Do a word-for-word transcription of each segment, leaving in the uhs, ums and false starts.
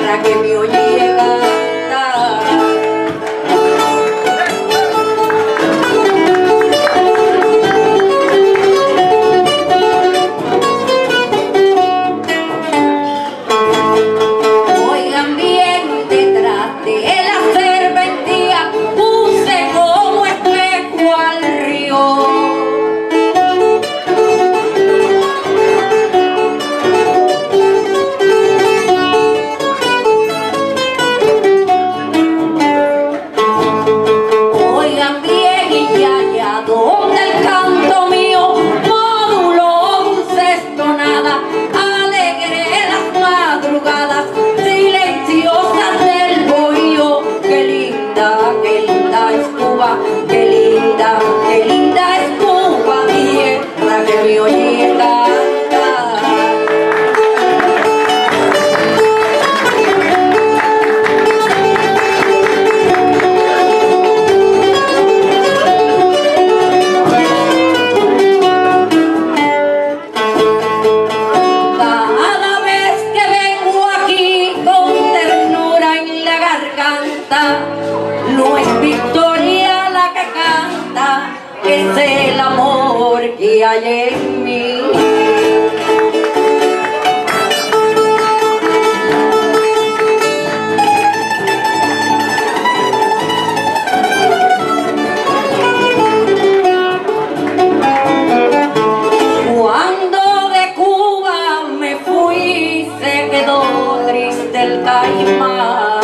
tierra que me oye cantar. Oigan bien, detrás de la serventía puse como espejo al río. Oigan bien, y allá donde el canto mío moduló dulces tonadas, alegre las madrugadas silenciosas del bohío. Qué linda, qué linda es Cuba, qué linda, qué linda es Cuba, tierra que me oye cantar. Cada vez que vengo aquí con ternura en la garganta, no es Victoria la que canta, es el amor que hay en mí. Cuando de Cuba me fui, se quedó triste el Caimán.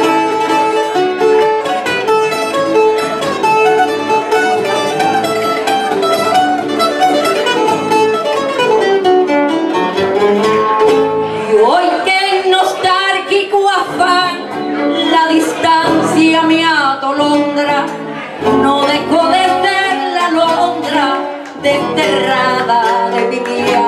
Y hoy que nostálgico afán, la distancia me atolondra, no dejo de ser la alondra desterrada de mi tierra.